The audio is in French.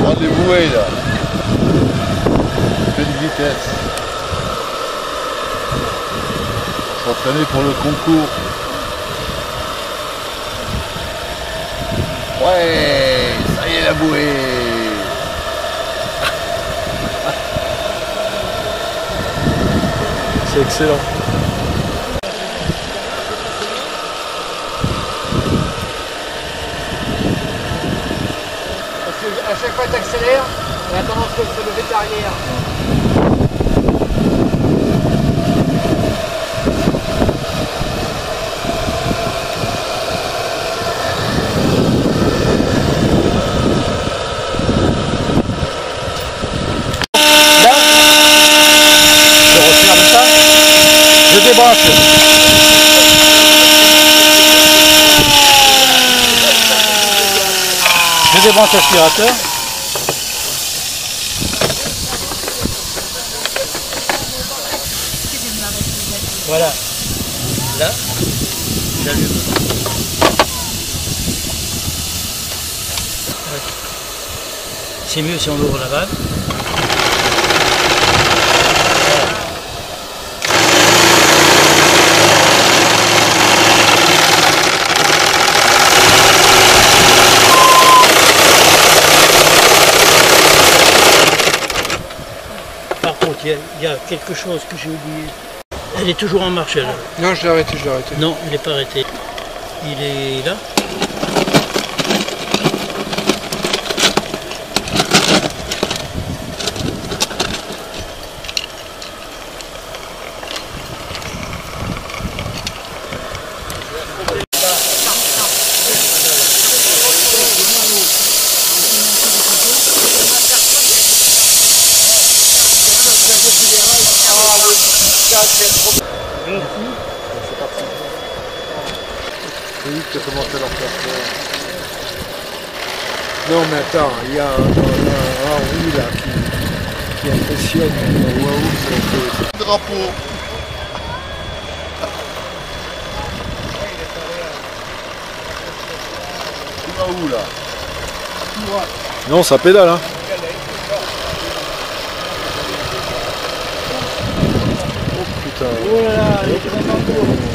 prendre des bouées là. Pleine vitesse. On s'entraîner pour le concours. Ouais, ça y est la bouée. C'est excellent. Parce que à chaque fois que tu accélères, elle a tendance à se lever de l'arrière. Je débranche. Je débranche l'aspirateur. Voilà. Là, j'allume. C'est mieux si on ouvre la vanne. Par contre, il y a quelque chose que j'ai oublié. Elle est toujours en marche, elle. Non, je l'ai arrêté, Non, il n'est pas arrêté. Il est là. C'est parti. C'est lui qui a commencé à leur faire peur. Non, mais attends, il y a un Henri là qui impressionne. Waouh, c'est Drapeau. Tu vas où là? Non, ça pédale, hein. putain. Oh là là, elle est vraiment lourde.